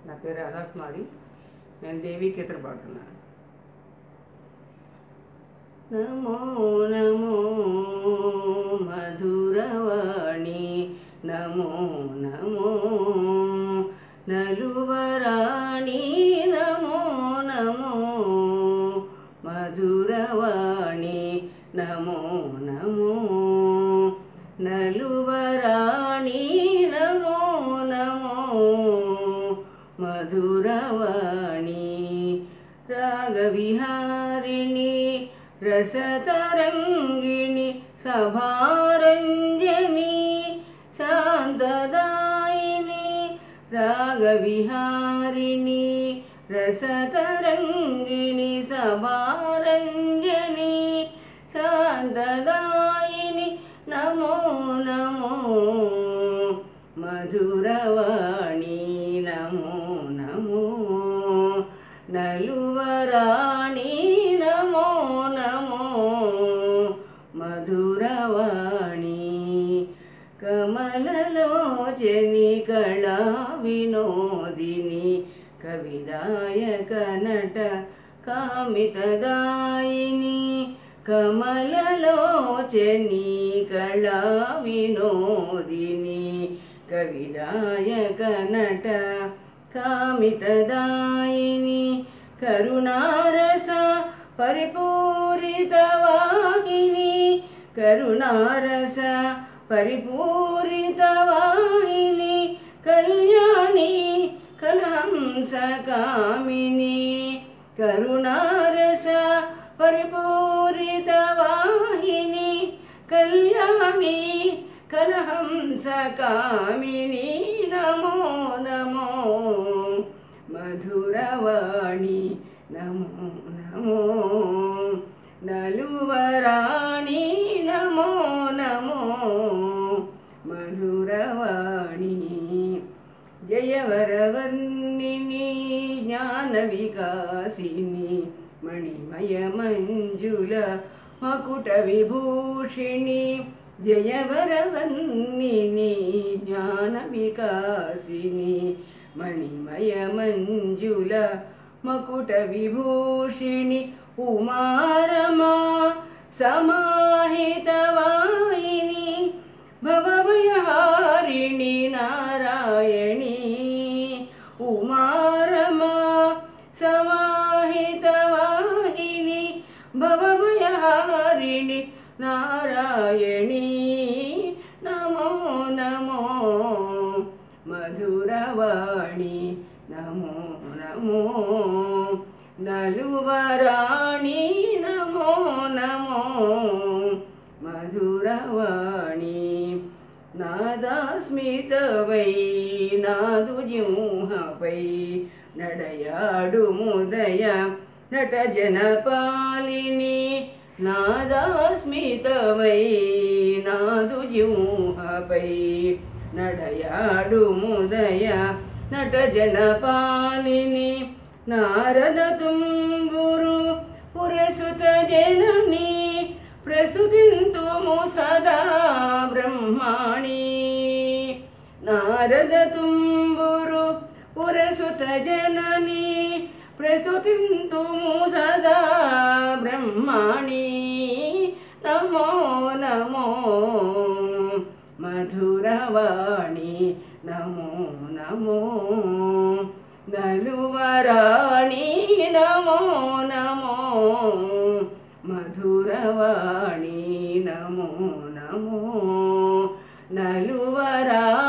నా పేరు రాధాకుమారి. నేను దేవీ కీర్తన పాడుతున్నాను. నమో నమో మధురవాణి, నమో నమో నలువరాణి, నమో నమో మధురవాణి, నమో నమో నలువరాణి, నమో నమో మధురవాణి. రాగవిహారిణి రసతరంగిణి సభారంజని శాంతదాయిని. రాగవిహారిణి రసతరంగిణి సభారంజని శాంతదాయిని, నమో నమో మధురవాణి, నమో నమో నలువరాణి, నమో నమో మధురవాణి. కమలలోచని కళా వినోదిని కవిదాయక నట కామితదాయిని. కమలలోచని కళా వినోదిని కవిదాయక నట కామితదాయిని. కరుణారస పరిపూరితవాహిని, కరుణారస పరిపూరితవాహిని. కళ్యాణి కలహంస కామిని, కరుణారస పరిపూరితవాహిని. కళ్యాణి కలహంస కామిని, నమో నమో మధురవాణి, నమో నమో నలువరాణి, నమో నమో మధురవాణి. జయవరవర్ణిని జ్ఞాన వికాసిని మణిమయ మంజుల మకుట విభూషిణి. జయవరవర్ణిని జ్ఞాన వికాసిని మణిమయ మంజుల మకుట విభూషిణి. ఉమారమా సమాహితవాహిని భవభయహారిణి నారాయణి. ఉమారమా సమాహితవాహిని భవభయహారిణి నారాయణి, నమో నమో మధురవాణి, నమో నమో నలువరాణి, నమో నమో మధురవాణి. నాదాస్మితవై నాదు జింహపై నడయాడు ముదయ నట జనపాలిని. నాదాస్మితవై నాదు జింహపై నడయాడు ముదయ నట జనపాలిని. నారద తుంబురు పురసుత జనని ప్రస్తుతింతుము సదా బ్రహ్మాణి. నారద తుంబురు పురసుత జనని ప్రస్తుతింతుము సదా బ్రహ్మాణి, నమో నమో మధురవాణి, నమో నమో నలువరాణి, నమో నమో మధురవాణి, నమో నమో నలువరాణి.